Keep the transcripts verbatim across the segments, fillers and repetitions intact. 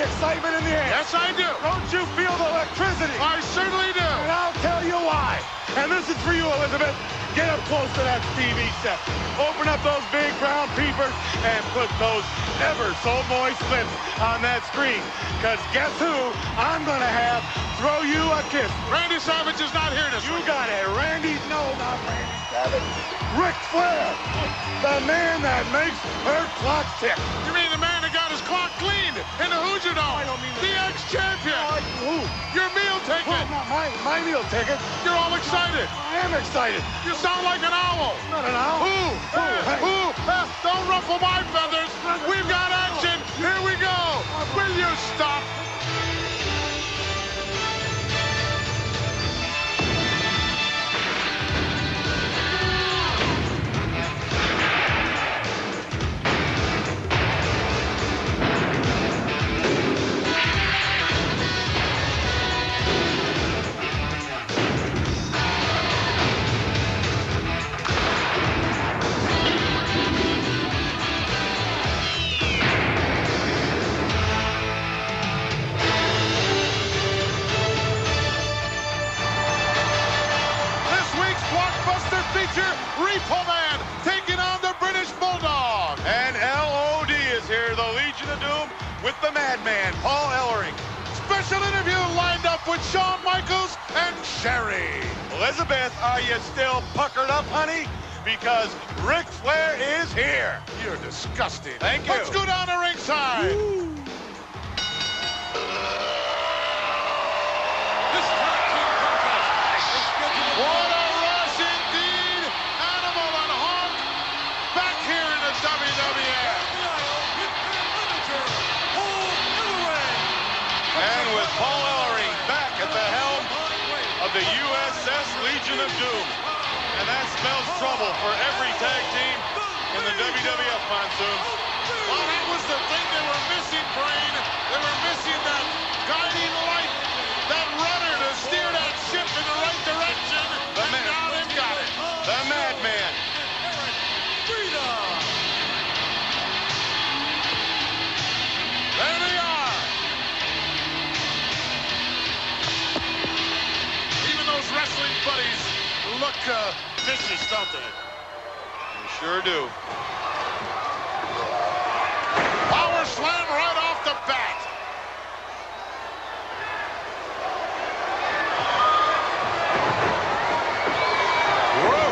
excitement in the air? Yes, I do. Don't you feel the electricity? I certainly do. And I'll tell you why. And this is for you, Elizabeth. Get up close to that T V set. Open up those big brown peepers and put those ever so moist lips on that screen. Because guess who I'm going to have throw you a kiss? Randy Savage is not here this You week. got it. Randy, no, not Randy Savage. Ric Flair, the man that makes her clock tick. You mean the man that got his clock cleaned in the Hoosier Dome? I don't mean the that. ex-champion. Uh, who? Your meal Oh, ticket. not my, my meal ticket. You're all excited. I am excited. You sound like an owl. Not an owl. Who? Who? Hey. Who? Uh, don't ruffle my feathers. We've got action. Here we go. Will you stop? Repo Man taking on the British Bulldog. And L O D is here, the Legion of Doom, with the Madman, Paul Ellering. Special interview lined up with Shawn Michaels and Sherry. Elizabeth, are you still puckered up, honey? Because Ric Flair is here. You're disgusting. Thank you. Let's go down to ringside. Woo. This tag team contest is scheduled for What a rush indeed. Animal and Hawk back here in the W W F. And with Paul Ellering back at the helm of the U S S Legion of Doom. And that spells trouble for every tag team in the W W F monsoon. Well, that was the thing they were missing, Brain. They were missing that guiding light, that rudder to steer that ship in the right direction. The and man. now they've got it. The Madman. There they are. Even those wrestling buddies look uh, vicious, don't they? We sure do. Power slam right off the bat. Whoa.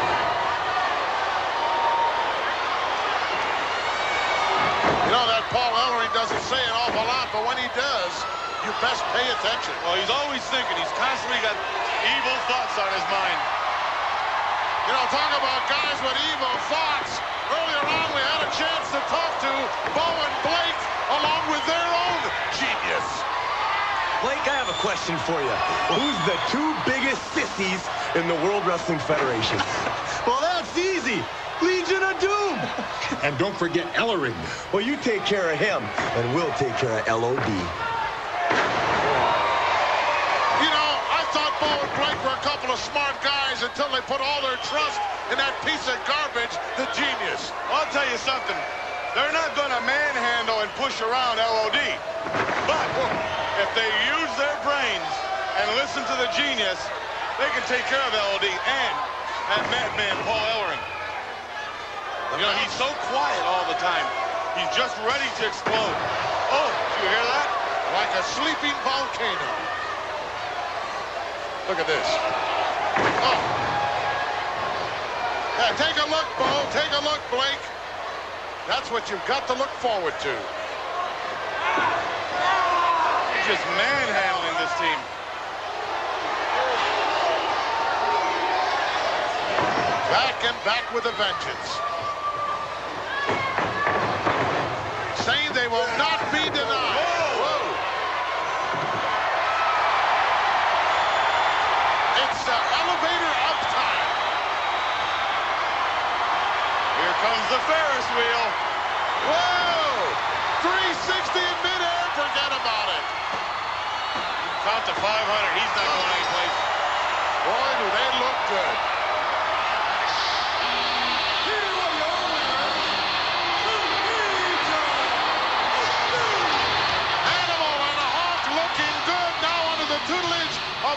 You know, that Paul Ellering doesn't say an awful lot, but when he does, you best pay attention. Well, he's always thinking. He's constantly got evil thoughts on his mind. You know, talk about guys with evil thoughts. Earlier on, we had a chance to talk to Bo and Blake, along with their own genius. Blake, I have a question for you. Who's the two biggest sissies in the World Wrestling Federation? Well, that's easy. Legion of Doom. And don't forget Ellering. Well, you take care of him, and we'll take care of L O D. You know, I thought Bo and Blake were a couple of smart guys until they put all their trust in that piece of garbage, the genius. I'll tell you something. They're not going to manhandle and push around L O D. But if they use their brains and listen to the genius, they can take care of L O D and that Madman Paul Ellering. You know, he's so quiet all the time. He's just ready to explode. Oh, did you hear that? Like a sleeping volcano. Look at this. Oh. Yeah, take a look, Bo. Take a look, Blake. That's what you've got to look forward to. He's just manhandling this team. Back and back with a vengeance. Saying they will not be denied. Whoa. It's uh, elevator up time. Here comes the Ferris wheel. Whoa! three sixty in midair, forget about it. Count to five hundred. He's not going anyplace. Boy, do they look good. Animal and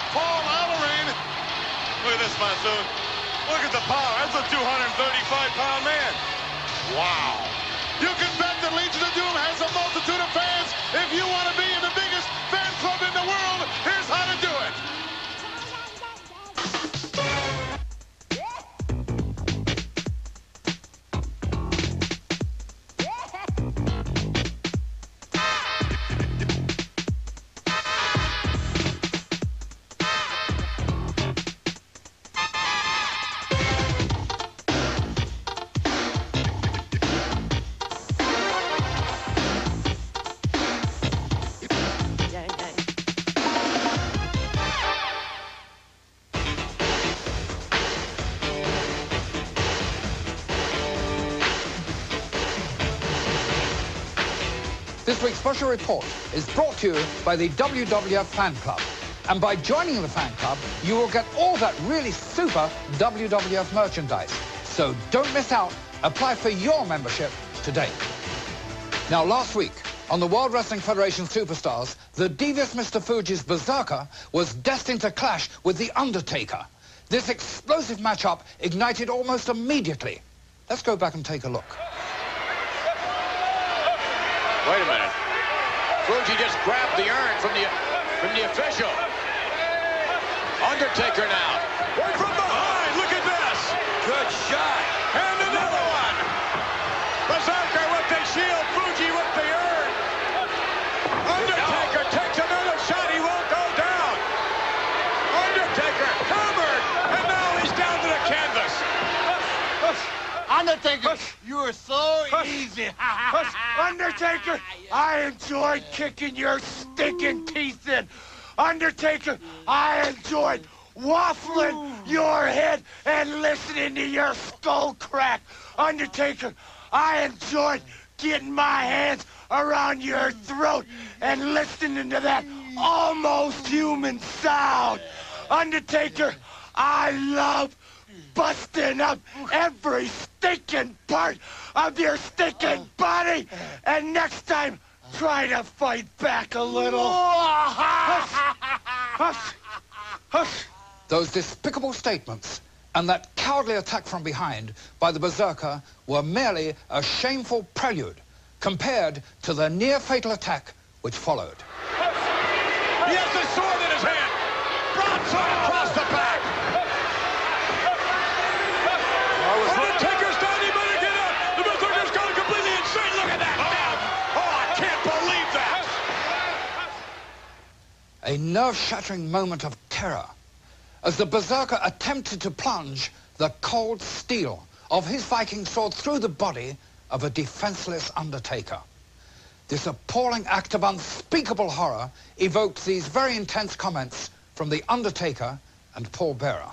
Paul Ellering. Look at this, Monsoon. Look at the power. That's a two hundred thirty-five pound man. Wow. You can bet that Legion of Doom has a multitude of fans. If you want to be in the biggest fan club in the world, here's how to do it. This week's special report is brought to you by the W W F Fan Club. And by joining the fan club, you will get all that really super W W F merchandise. So don't miss out. Apply for your membership today. Now, last week, on the World Wrestling Federation Superstars, the devious Mister Fuji's Berserker was destined to clash with The Undertaker. This explosive matchup ignited almost immediately. Let's go back and take a look. Wait a minute. Fuji just grabbed the urn from the from the official. Undertaker now. Right from behind. Look at this. Good shot. And another one. Berserker with the shield. Fuji with the urn. Undertaker takes another shot. He won't go down. Undertaker covered. And now he's down to the canvas. Undertaker, you are so easy. Undertaker, I enjoyed kicking your stinking teeth in. Undertaker, I enjoyed waffling your head and listening to your skull crack. Undertaker, I enjoyed getting my hands around your throat and listening to that almost human sound. Undertaker, I love busting up every stinking part of your stinking body. And next time, try to fight back a little. Hush, hush, hush. Those despicable statements and that cowardly attack from behind by the Berserker were merely a shameful prelude compared to the near-fatal attack which followed. He has the sword in his hand. Broadsword across the back. Undertaker's down. He better get up. The Berserker's gone completely insane. Look at that. Oh, oh I can't believe that. A nerve-shattering moment of terror as the Berserker attempted to plunge the cold steel of his Viking sword through the body of a defenseless Undertaker. This appalling act of unspeakable horror evoked these very intense comments from the Undertaker and Paul Bearer.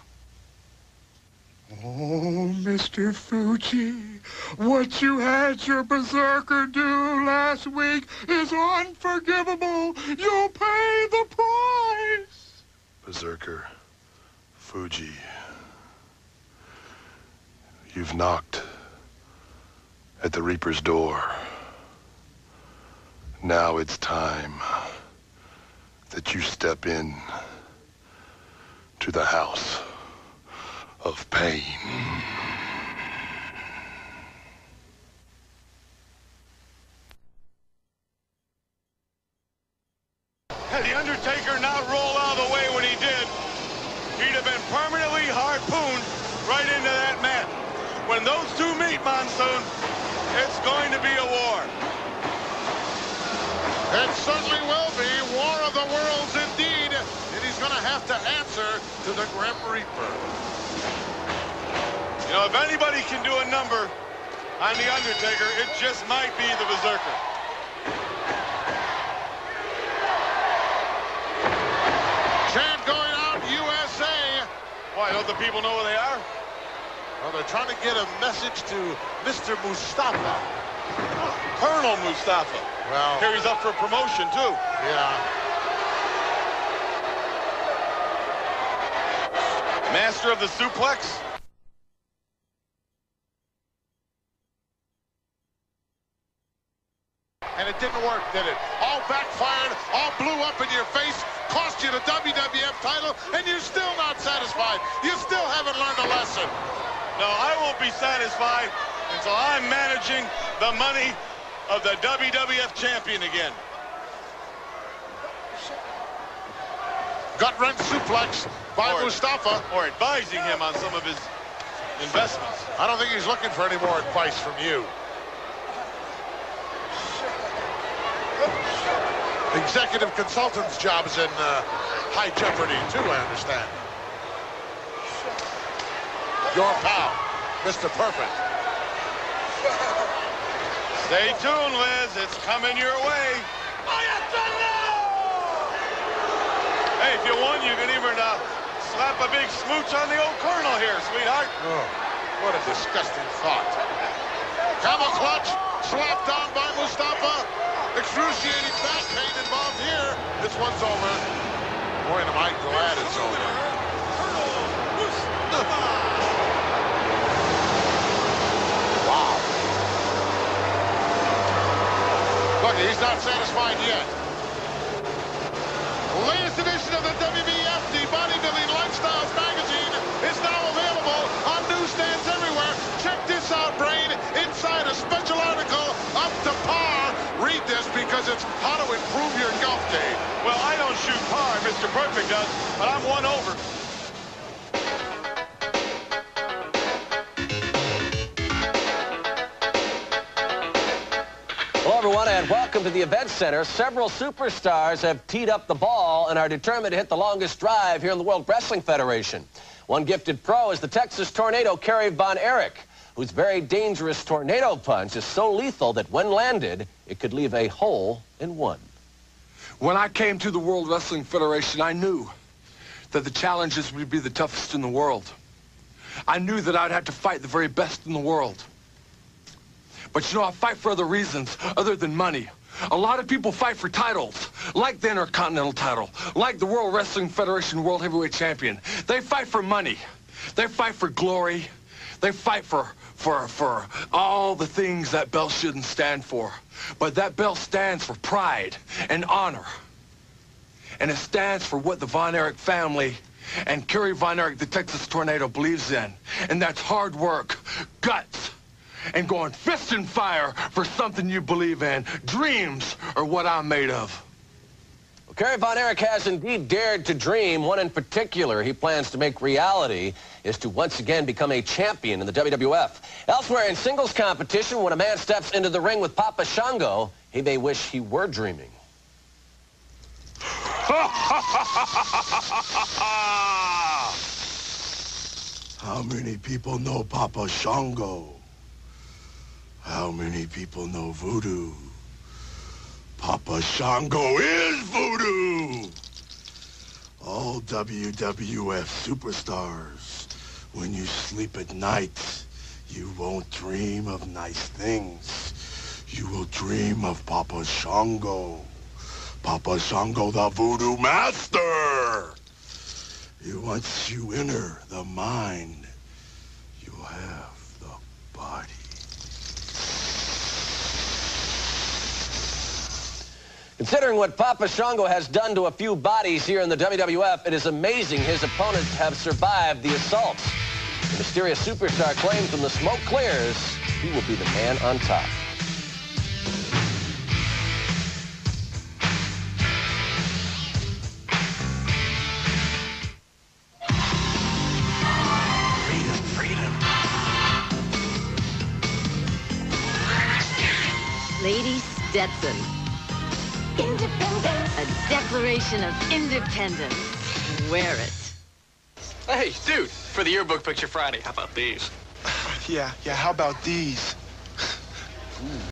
Oh, Mister Fuji, what you had your Berserker do last week is unforgivable. You'll pay the price. Berserker, Fuji, you've knocked at the Reaper's door. Now it's time that you step in to the house of pain. Had the Undertaker not rolled out of the way when he did, he'd have been permanently harpooned right into that mat. When those two meet, Monsoon, it's going to be a war. It certainly will be. War of the Worlds indeed. And he's going to have to answer to the Grim Reaper. You know, if anybody can do a number on the Undertaker, it just might be the Berserker. Chant going out, U S A. Why, don't the people know where they are? Well, they're trying to get a message to Mister Mustafa. Colonel Mustafa. Well, Here he's up for promotion, too. yeah. Master of the suplex. And And it didn't work, did it? All backfired, all blew up in your face, cost you the W W F title, and you're still not satisfied. You still haven't learned a lesson. No, I won't be satisfied until I'm managing the money of the W W F champion again. Gut-wrench suplex by or, Mustafa. Or advising him on some of his investments. I don't think he's looking for any more advice from you. Executive consultant's job is in uh, high jeopardy, too, I understand. Your pal, Mister Perfect. Stay tuned, Liz. It's coming your way. Hey, if you want, you can even uh, slap a big smooch on the old Colonel here, sweetheart. Oh, what a disgusting thought. Camel clutch, slapped down by Mustafa. Excruciating back pain involved here. This one's over. Boy, am I glad it's over. Wow. Look, he's not satisfied yet. Latest edition of the W B F, the Bodybuilding Lifestyles magazine, is now available on newsstands everywhere. Check this out, Brain. Inside a special article, Up to Par. Read this because it's how to improve your golf game. Well, I don't shoot par, Mister Perfect does, but I'm one over. Hello, everyone, and welcome to the Event Center. Several superstars have teed up the ball and are determined to hit the longest drive here in the World Wrestling Federation. One gifted pro is the Texas Tornado, Kerry Von Erich, whose very dangerous tornado punch is so lethal that when landed, it could leave a hole in one. When I came to the World Wrestling Federation, I knew that the challenges would be the toughest in the world. I knew that I'd have to fight the very best in the world. But you know, I fight for other reasons other than money. A lot of people fight for titles, like the Intercontinental title, like the World Wrestling Federation World Heavyweight Champion. They fight for money. They fight for glory. They fight for, for, for all the things that belt shouldn't stand for. But that belt stands for pride and honor. And it stands for what the Von Erich family and Kerry Von Erich, the Texas Tornado, believes in. And that's hard work, guts, and going fist and fire for something you believe in. Dreams are what I'm made of. Well, Kerry Von Erich has indeed dared to dream. One in particular he plans to make reality is to once again become a champion in the W W F. Elsewhere in singles competition, when a man steps into the ring with Papa Shango, he may wish he were dreaming. How many people know Papa Shango? How many people know voodoo? Papa Shango is voodoo! All W W F superstars, when you sleep at night, you won't dream of nice things. You will dream of Papa Shango. Papa Shango, the voodoo master! Once you enter the mind, you have the body. Considering what Papa Shango has done to a few bodies here in the W W F, it is amazing his opponents have survived the assaults. The mysterious superstar claims when the smoke clears, he will be the man on top. Freedom, freedom. Lady Stetson. Independence. A declaration of independence. Wear it. Hey, dude, for the yearbook picture Friday, how about these? Yeah, yeah, how about these?